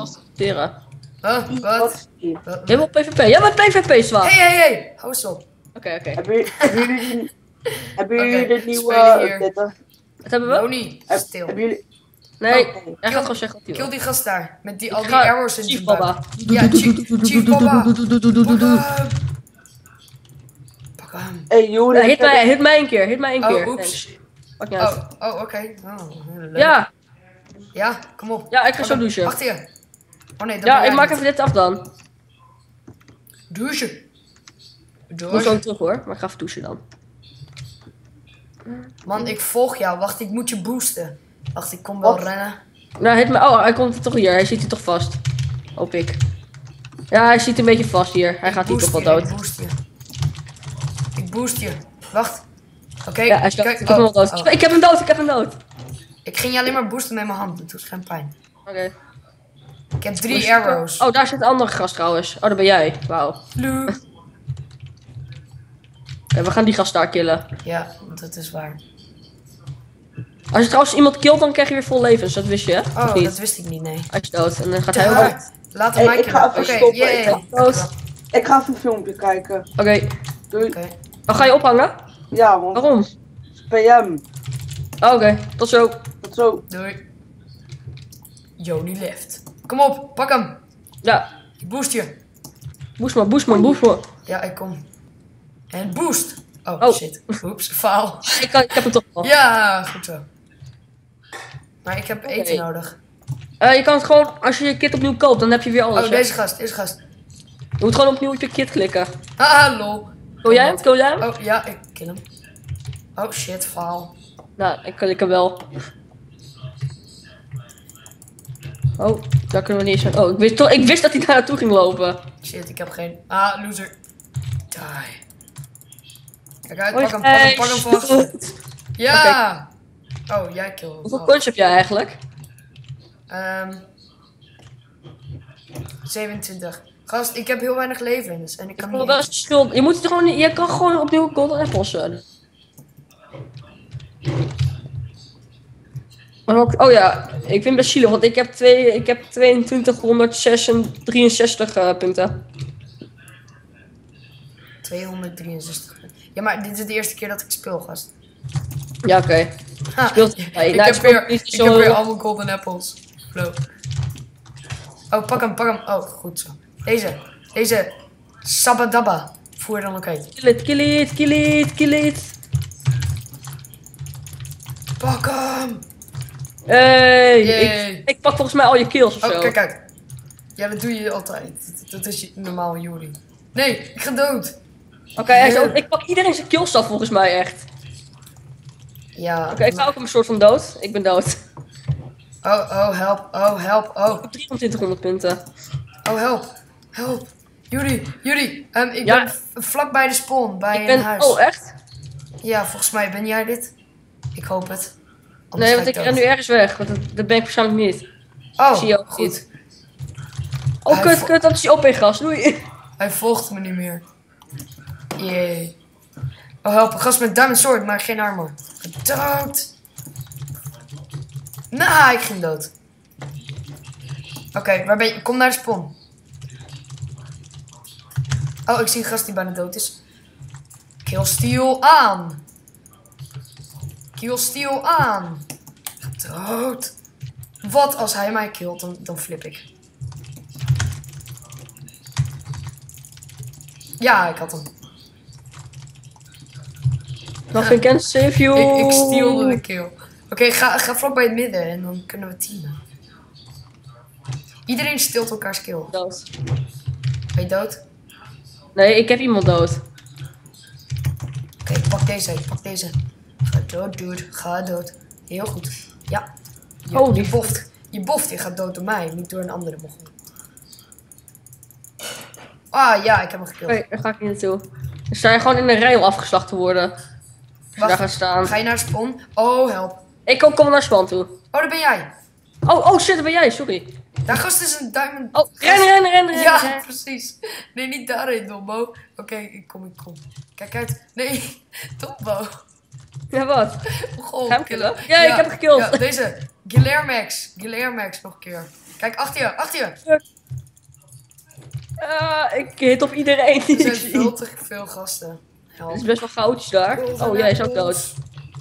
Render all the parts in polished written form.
accepteren. Wat? Helemaal PvP. Ja, wat PvP zwaar. Hey, hou eens op. Oké. Oké, Hebben jullie de nieuwe spelen hier. update? Wat hebben we? Loni, stil. Hebben jullie... Nee, Oh, hij gaat gewoon zeggen wat hij Kill wil. die gast daar. Met die, Ik al die ga- arrows in Chief zijn buik. Baba. Ja, Chief Baba. Pak hem. Hey jullie... Ja, hit mij een keer. Oh, oeps. Pak niet uit. Oké. Oh, leuk. Ja, Ja, kom op. ja, ik ga Pak zo hem. douchen. Wacht hier. Oh nee, dat Ja, ben ik jij maak niet. even dit af dan. Douchen. Ik moet zo terug hoor, maar ik ga even douchen dan. Man, ik volg jou. Wacht, ik moet je boosten. Wacht, ik kom wel Wat? rennen. Nou, hit mij. Oh, hij komt toch hier. Hij zit hier toch vast. Hoop ik. Ja, hij zit een beetje vast hier. Hij gaat hier toch wel dood. Ik boost je. Wacht. Oké, Ja, hij is dood. kijk. Ik heb hem al dood. Oh. Ik heb hem dood. Ik ging je alleen maar boosten met mijn hand. Het doet geen pijn. Oké. Ik heb 3 arrows. Oh, daar zit een andere gast trouwens. Oh, dat ben jij. Wauw. Lu. Ja, we gaan die gast daar killen. Ja, dat is waar. Als je trouwens iemand killt, dan krijg je weer vol levens. Dat wist je, hè? Of Oh, niet? dat wist ik niet, nee. Hij is dood. En dan gaat hij ook Daar. dood. Laat Hey, hem mij ik ga killen. even Oké, stoppen. yay. Ik ga dood. Ik ga even een filmpje kijken. Oké. Doei. Oké. Oh, ga je ophangen? Ja, want Waarom? PM. Oh, oké. Tot zo. Tot zo. Doei. Joni left. Kom op, pak hem. Ja. Ik boost je. Boost me. Ja, ik kom. En boost. Oh, Oh. shit. Oeps, faal. Ik heb hem toch al. Ja, goed zo. Maar ik heb eten nodig. Je kan het gewoon, als je je kit opnieuw koopt, dan heb je weer alles. Oh, hè? deze gast. Je moet gewoon opnieuw op je kit klikken. Ah, lol. Kill jij hem? Kill jij hem? Oh, ja, ik kill hem. Oh, shit, faal. Nou, ik klik hem wel. Oh, daar kunnen we niet eens. Oh, ik wist dat hij daar naartoe ging lopen. Shit, ik heb geen... Ah, loser. Die. Kijk uit, Hoi, pak hem vast. Gijs. Ja! Oh, jij kill. Hoeveel Oh. punch heb jij eigenlijk? 27. Gast, ik heb heel weinig levens en ik kan Ik wil niet... wel eens schuld. Je kan gewoon opnieuw golden apples. Maar oh ja, ik vind het best zielig, want ik heb 2263 punten. 263. Ja, maar dit is de eerste keer dat ik speel, gast. Ja, oké. Ha, Speelt ik hij? heb Nou, weer, niet ik zo- heb weer allemaal golden apples. Flow. Oh, pak hem. Oh, goed zo. Deze. Sabadaba. Voer dan ook heen. Kill it. Pak hem! Hey, Yay. ik pak volgens mij al je kills of Oh, zo. kijk uit. Ja, dat doe je altijd. Dat is normaal, Juri. Nee, ik ga dood. Oké, hij is ook- ik pak iedereen zijn kills af volgens mij echt. Ja. Oké, ik ga ook een soort van dood. Ik ben dood. Oh, help. Oh, help. Oh, Ik heb 2300 punten. oh, help. Help. Juri. Ik Ja. ben vlak bij de spawn, bij Ik een ben. huis. Oh, echt? Ja, volgens mij ben jij dit. Ik hoop het. Anders Nee, ga want ik dood. ren nu ergens weg. Want dat ben ik persoonlijk niet. Oh, zie je ook goed. niet. Oh, Hij kut, dat is die op in gas. Doei. Hij volgt me niet meer. Jee. Oh, help. Een gast met diamond sword, maar geen armor. Dood. Nou, ik ging dood. Oké, waar ben je? Kom naar de spawn. Oh, ik zie een gast die bijna dood is. Killsteel aan. Killsteel aan. Dood. Wat als hij mij killt, dan flip ik. Ja, ik had hem. Nothing can save you. Ik steelde de kill. Oké, ga vlak bij het midden en dan kunnen we teamen. Iedereen steelt elkaars kill. Dood. Ben je dood? Nee, ik heb iemand dood. Oké, pak deze. Ga dood, dude. Ga dood. Heel goed. Ja. Oh, die boft. Je boft, je gaat dood door mij, niet door een andere mocht. Ah, ja, ik heb hem gekilld. Oké, daar ga ik niet naartoe. Dan sta je gewoon in een rij om afgeslacht te worden. Als je daar gaat staan. Ga je naar spawn? Oh, help. Ik kom naar span toe. Oh, daar ben jij. Oh shit, daar ben jij, sorry. Daar gast is een diamond. Oh, rennen. Ja, precies. Nee, niet daarheen, Dombo. Oké, ik kom. Kijk uit. Nee, Dombo. Ja, wat? Goh, Ga hem killen? Ja, ik heb hem gekilld. Ja, deze. Gilermax nog een keer. Kijk, achter je, achter je. Ik hit op iedereen die Er ik zijn zie. veel te veel gasten. Er Help. is best wel goudjes daar. Oh, jij is ook dood.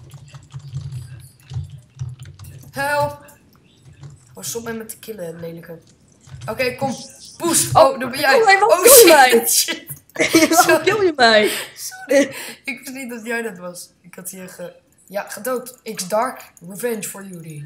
Help. Oh, stop mij met te killen, lelijke. Oké, kom. Poes. Oh, daar ben jij. Oh, waarom Oh, kill je mij? shit. Waarom kill je mij? Sorry. Ik wist niet dat jij dat was. Ik had hier Ja, gedood. X Dark. Revenge for Yuri.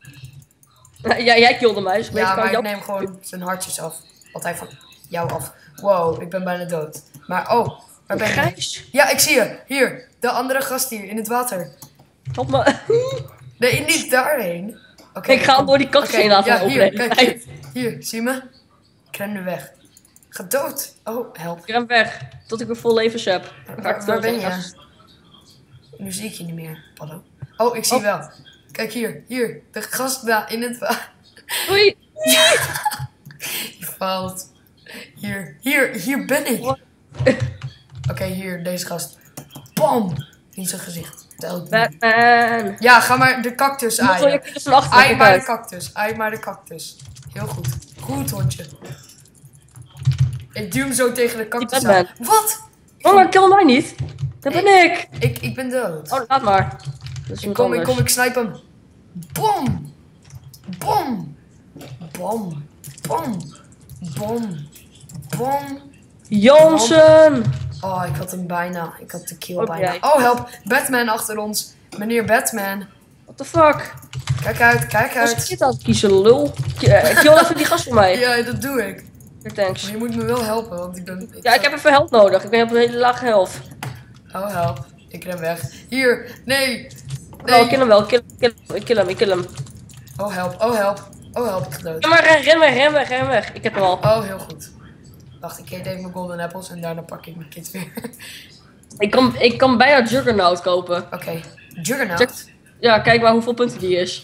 Ja, jij killde mij. Dus Ja, maar ik jou... neem gewoon zijn hartjes af. Altijd van jou af. Wow, ik ben bijna dood. Maar oh, waar ben je? Grijs. Ja, ik zie je. Hier. De andere gast hier in het water. Help me. Nee, niet daarheen. Oké, Ik ga hem kom. door die cactus Oké, heen laten ja, hier, opnemen. kijk, hier. Hier, zie je me? Ik ren nu weg. Ga dood. Oh, help. Ik ren weg. Tot ik weer vol levens heb. Dan ga ik Waar ben dood. je? Nu zie ik je niet meer. Hallo. Oh, ik zie wel. Kijk hier, hier. De gast daar in het water. Oei. Je faalt. Hier ben ik. Oké, hier, deze gast. Bam! In zijn gezicht. Dood. Batman. Ja, ga maar de cactus Je moet gewoon je aaien. kinderen van achter. Aai Kijk maar de uit. cactus. Aai maar de cactus. Heel goed. Goed, hondje. Ik duw hem zo tegen de cactus Batman. aan. Wat? Oh, maar kill mij niet. Dat ben ik. Ik ben dood. Oh, laat maar. Dat is Ik wat kom, anders. ik snipe hem. Bom! Bom! Bom! Bom! Bom! Bom! Jansen. Oh, ik had hem bijna. Ik had de kill Ook bijna. jij. Oh, help! Batman achter ons. Meneer Batman. What the fuck? Kijk uit, kijk Als ik uit. dit aan het kiezen, lul. Kill even die gast voor mij. Ja, dat doe ik. Thanks. Maar je moet me wel helpen, want ik ben... Ja, ik heb even help nodig. Ik ben op een hele lage helft. Oh, help. Ik ren weg. Hier. Nee. Nee. Nee. Kill hem wel. Ik kill hem. Oh, help. Oh, help. Oh, help. Ik ga dood. Ja, maar ren weg. Ik heb hem al. Oh, heel goed. Wacht, ik eet even mijn golden apples en daarna pak ik mijn kit weer. Ik kan bijna Juggernaut kopen. Oké. Juggernaut. Ja, kijk maar hoeveel punten die is.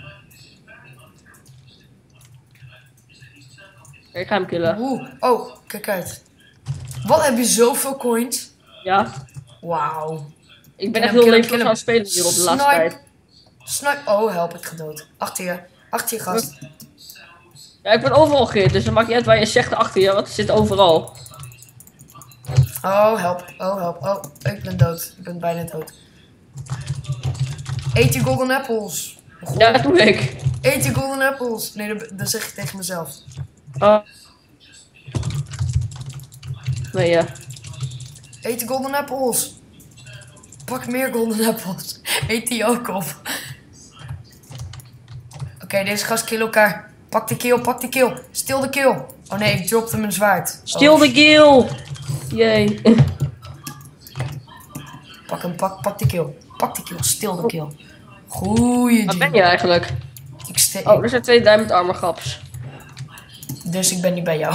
Ik ga hem killen. Oeh. Oh, kijk uit. Wat, heb je zoveel coins? Ja. Wauw. Ik ben Kill echt hem, heel kill hem, leuk kill aan hem. het spelen hier op de laatste Snipe. tijd. Snipe. Oh, help. Ik ga dood. Achter je. Achter je, gast. Ja, ik ben overal geït, dus dan maakt niet uit waar je zegt achter je, want het zit overal. Oh, help. Oh, help. Oh, ik ben dood. Ik ben bijna dood. Eet die golden apples. Ja, dat doe ik. Eet die golden apples. Nee, dat zeg ik tegen mezelf. Oh. Nee, ja. Eet die golden apples. Pak meer golden apples. Eet die ook op. Oké, deze gast killen elkaar. Pak de kill, pak de kill. Stil de kill. Oh nee, ik dropte mijn zwaard. Stil Oh, de kill! Jee. pak hem, pak de kill. Pak de kill, stil de kill. Goeie Waar G. ben je eigenlijk? Ik Oh, er zijn 2 diamond armor gaps. Dus ik ben niet bij jou.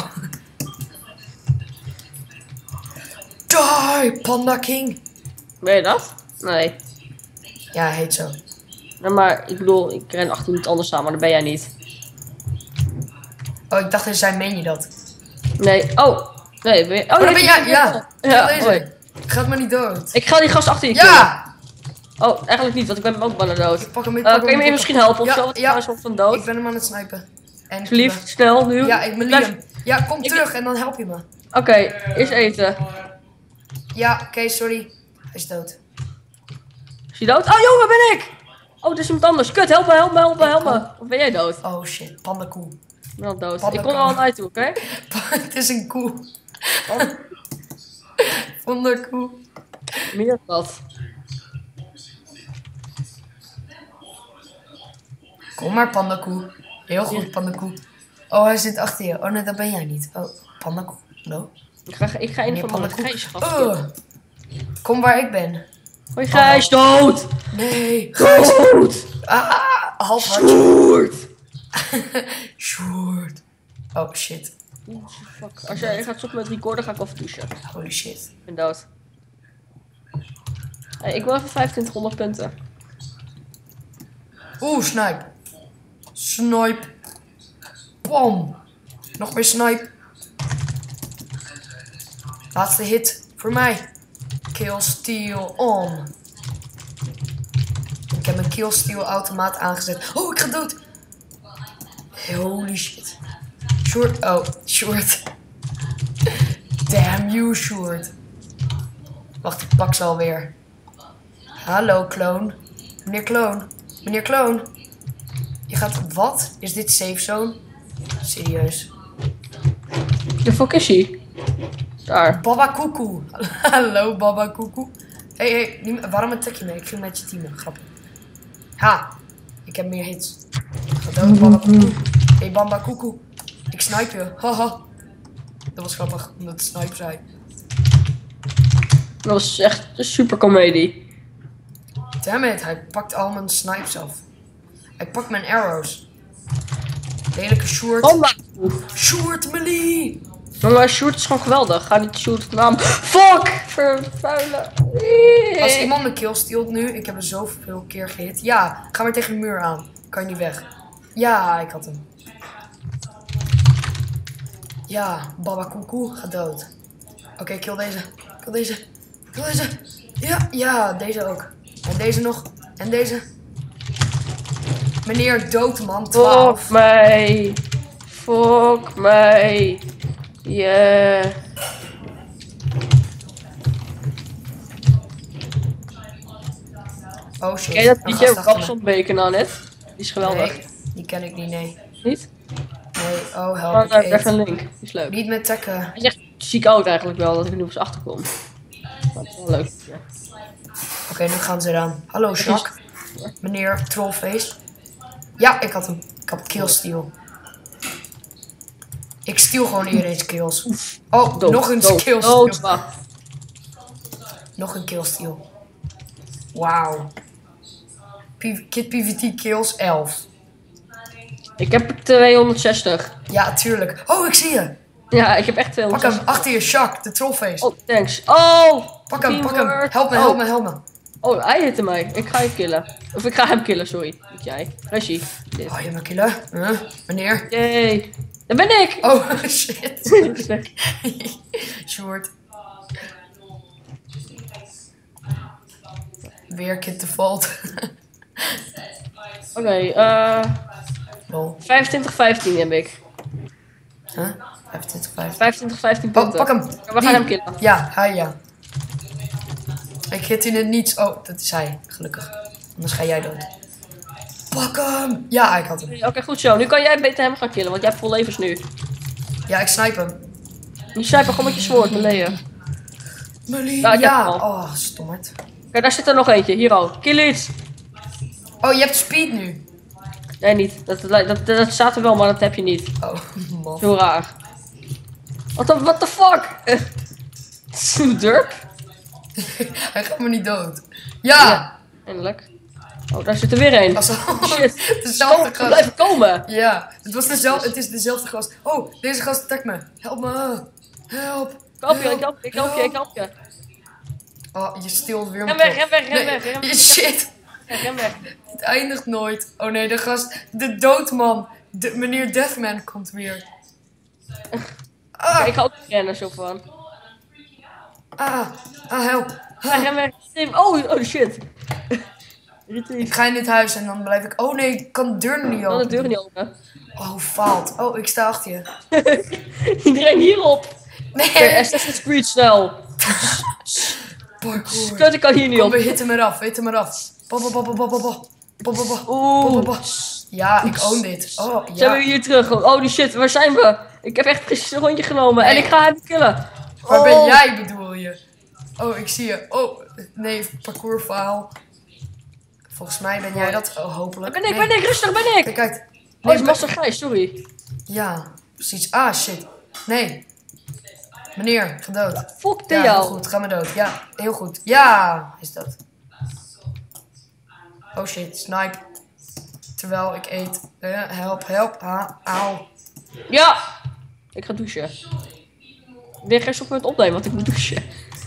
Die, Panda King. Ben je dat? Nee. Ja, hij heet zo. Nee, maar ik bedoel, ik ren achter iemand anders aan, maar dat ben jij niet. Oh, ik dacht dat zij meen je dat. Nee. Oh. Nee, ben je... Oh, dat ben jij, ja. Ja, Kill hoi. deze. Gaat maar niet dood. Ik ga die gast achter je killen. Ja! Oh, eigenlijk niet, want ik ben ook bijna dood. Ik pak hem, ik Kan pak je hem. me misschien helpen of Ja, zo? Want ik ja. ben een soort van dood. Ik ben hem aan het snipen. En Alsjeblieft, snel, nu. Ja, ik ben Blijf- Liam. Ja, kom terug en dan help je me. Oké, eerst eten. Ja, oké, sorry. Hij is dood. Is je dood? Oh, joh, waar ben ik? Oh, het is iemand anders. Kut, help me. Of ben jij dood? Oh shit, pandakoe. Ik ben al dood. Panda Ik kom er kan. al uit toe, oké? Het is een koe. Pandakoe. Meer dat. Kom maar, pandakoe. Heel goed, pandakoe. Oh, hij zit achter je. Oh nee, dat ben jij niet. Oh, pandakoe. No. Ik ga een Meneer van mijn pandakoe. Gijs gasten. Kom waar ik ben. Hoi Gijs, dood! Nee. Dood! Ah, half hartje. Sjoerd! Sjoerd. Oh shit. Fuck. Als jij gaat stoppen met recorden, ga ik even douchen. Holy shit. Ik ben dood. Hey, ik wil even 2500 punten. Oeh, snipe. Snipe. Bom. Nog meer snipe. Laatste hit voor mij. Kill steal on. Ik heb mijn kill steal automaat aangezet. Oh, ik ga dood. Holy shit. Short. Oh, short. Damn you, short. Wacht, ik pak ze alweer. Hallo, kloon. Meneer kloon. Meneer kloon. Je gaat... Wat? Is dit safe zone? Serieus. De fuck is hij? Daar. Baba Koekoe. Hallo, Baba Koekoe. Hé, waarom attack je me? Ik ging met je teamen. Grappig. Ha. Ik heb meer hits. Ga dood, Baba Koekoe. Hé, Baba Koekoe. Ik snipe je. Haha. Dat was grappig, omdat het snipe zei. Dat was echt een super comedie. Damn it, hij pakt al mijn snipes af. Hij pakt mijn arrows. Lelijke short. Bamba. Short melee. Maar Sjoerd is gewoon geweldig. Ga niet Sjoerd naam. Fuck! Vervuilen. Als iemand me kill steelt nu, ik heb er zoveel keer gehit. Ja, ga maar tegen de muur aan. Kan je niet weg. Ja, ik had hem. Ja, Baba Koekoe gaat dood. Oké, kill deze. Kill deze. Kill deze. Ja, deze ook. En deze nog. En deze. Meneer Doodman 12. Fuck mij. Fuck mij. Yeah. Oh shit. Ken je dat Een liedje gast achter me. Rapsonbeken aan net? Die is geweldig. Nee, die ken ik niet, nee. Niet? Nee, oh help, Maar ik daar eet. even een link. Die is leuk. Niet met tekken. Hij is echt ziek oud eigenlijk wel, dat ik nu op zijn achterkom. Maar het is wel leuk. Ja. Oké, nu gaan ze eraan. Hallo, Jacques. Meneer Trollface. Ja, ik had hem. Ik had killsteal. Ik steal gewoon iedereen's kills. Oh, Dood, nog een dood, killsteal. dood, wacht. Nog een killsteal. Wauw. Kid PvT kills 11. Ik heb er 260. Ja, tuurlijk. Oh, ik zie je. Ja, ik heb echt Pak hem, 260. achter je, Jacques, de Trollface. Oh, thanks. Oh! Pak hem, pak hem. teamwork. Help me, Oh. help me, help me. Oh, hij hitte mij. Ik ga je killen. Of ik ga hem killen, sorry. Niet jij. Waar is hij? Dit. Oh, je me killen? Huh? Meneer? Yay. Daar ben ik! Oh, shit. Short. Weer Kid de Vault. Oké, Lol. 25-15 heb ik. Huh? 25, 5. 25-15 Oh, punten. pak hem. We gaan Die. hem killen. Ja, hij ja. Ik hit in het niets. Oh, dat is hij. Gelukkig. Anders ga jij dood. Pak hem. Ja, ik had hem. Oké, goed zo. Nu kan jij beter hem gaan killen, want jij hebt vol levens nu. Ja, ik snipe hem. Nu sniper gewoon met je zwoord, melee. Melee. Ja, ik heb hem Ja. al. Oh, stommerd. Kijk, daar zit er nog eentje. Hier al. Kill iets. Oh, je hebt speed nu. Nee, niet. Dat staat er wel, maar dat heb je niet. Oh, man. Heel raar. What the fuck? Durp? Hij gaat me niet dood. Ja. Eindelijk. Oh, daar zit er weer een. Als Shit. dezelfde Ze gast. blijven komen. Ja, het is dezelfde gast. Oh, deze gast attack me. Help me. Help. Ik help je. Oh, je steelt weer Ren mijn weg, kill. ren weg, ren weg, ren weg. Shit. Ren weg. Het eindigt nooit. Oh nee, de gast. De doodman. Meneer Deathman komt weer. Ja, ik ga ook rennen zo van. Help. Ren weg. Oh shit. Ik ga in dit huis en dan blijf ik... Oh nee, ik kan de deur niet Dan de open. deur niet open. Oh, faalt. Oh, ik sta achter je. Iedereen hierop. Nee. Oké, Assassin's Creed snel. Parkour. Kut, ik kan hier niet Kom, op. we hitten hem eraf. Hit hem eraf. Oeh. Ja, ik own dit. Oh, Zijn we ja. hier terug? Oh die shit, waar zijn we? Ik heb echt precies een rondje genomen en Nee. ik ga hem killen. Waar ben jij, bedoel je? Oh, ik zie je. Oh, nee, parcoursverhaal. Volgens mij ben jij dat. Oh, hopelijk. Ben ik, rustig ben ik. Kijk uit. Oh, het is Master Gijs, sorry. Ja, precies. Ah, shit. Nee. Meneer, ga dood. Fuck Ja, heel jou. goed. Ga maar dood. Ja, heel goed. Ja, hij is dood. Oh shit, snipe. Terwijl ik eet. Help. Auw. Ja. Ik ga douchen. Ik ben geen stop met opnemen, want ik moet douchen.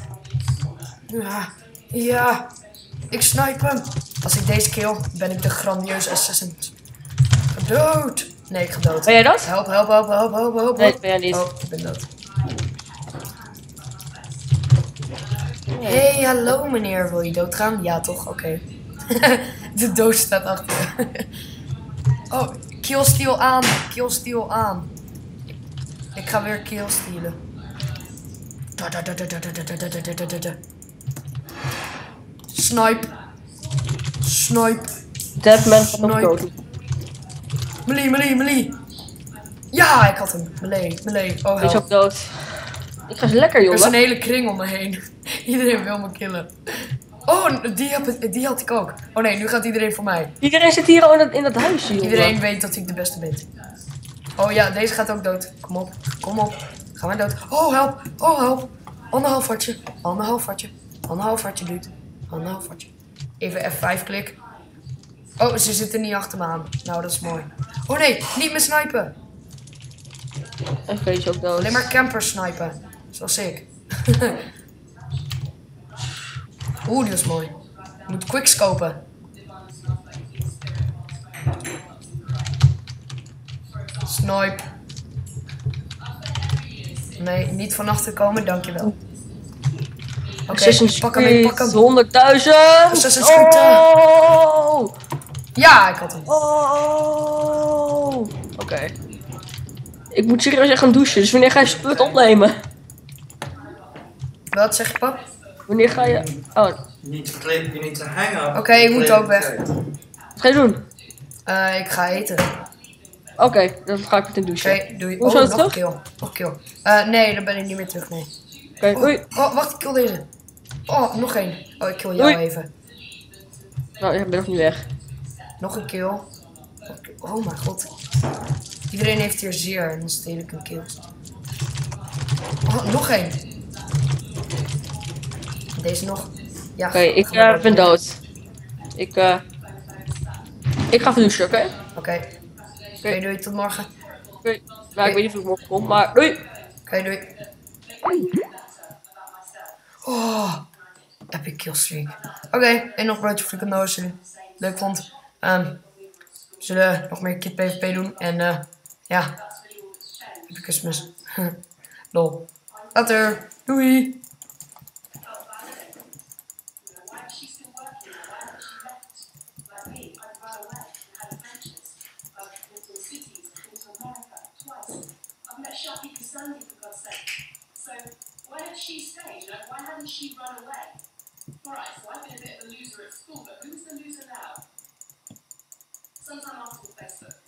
Ja. Ik snipe hem. Als ik deze kill, ben ik de grandieuze assassin. Ga dood. Nee, ik ga dood. Ben jij dat? Help. Nee, dat ben jij niet. Oh, ik ben dood. Hey, hallo meneer. Wil je doodgaan? Ja, toch? Oké. De dood staat achter je. Oh, killsteal aan. Ik ga weer kill stealen. Snipe. Snipe. Deadman gaat nog Snipe. dood. Melee. Ja, ik had hem. Melee. Oh, Hij is help. ook dood. Ik ga eens lekker, Er is een jongen. hele kring om me heen. Iedereen wil me killen. Oh, die had ik ook. Oh nee, nu gaat iedereen voor mij. Iedereen zit hier al in dat huisje, jongen. Iedereen weet dat ik de beste ben. Oh ja, deze gaat ook dood. Kom op. Ga maar dood. Oh, help. Anderhalf hartje, dude. Anderhalf hartje. Even F5 klik. Oh, ze zitten niet achter me aan. Nou, dat is mooi. Oh nee, niet meer snipen. En Vees ook dood. Alleen maar campers snipen. Zoals ik. Oeh, die was mooi. Je moet quickscopen. Snipe. Nee, niet van achter komen, dankjewel. Oké, Assassin's pak hem. Creed, 100.000! Assassin's Creed, Oh! Ja, ik had hem. Oh! Oké. Ik moet serieus echt gaan douchen, dus wanneer ga je sput opnemen? Wat zeg je, pap? Wanneer ga je... Oh, wat You need to hang up. Oké, ik moet ook weg. ga je doen? Ik ga eten. Oké, dan ga ik meteen douchen. Oké, doei. Hoe zou het nog een terug? kill. Nog een kill. Nee, dan ben ik niet meer terug, nee. Oké, doei. Oh, wacht, ik kill deze. Oh, nog één. Oh, ik kill jou Doei. even. Nou, ik ben nog niet weg. Nog een kill. Oh mijn god. Iedereen heeft hier zeer en dan steel ik een kill. Oh, nog één. Deze nog. Ja, Oké, ik ga maar ben door. dood. Ik ga even douchen, oké? Oké, doei, tot morgen. Oké. Nou, ik weet niet of ik morgen kom, maar doei! Oké, doei. Oh, epic killstreak. Oké, en nog broodje frikandel als jullie leuk vond. We zullen nog meer Kid PvP doen en ja, happy Christmas. Lol. Later, doei! I've met Sharky Cassandra for God's sake. So where did she stay? You know, why hadn't she run away? Alright, so I've been a bit of a loser at school, but who's the loser now? Sometime after Facebook.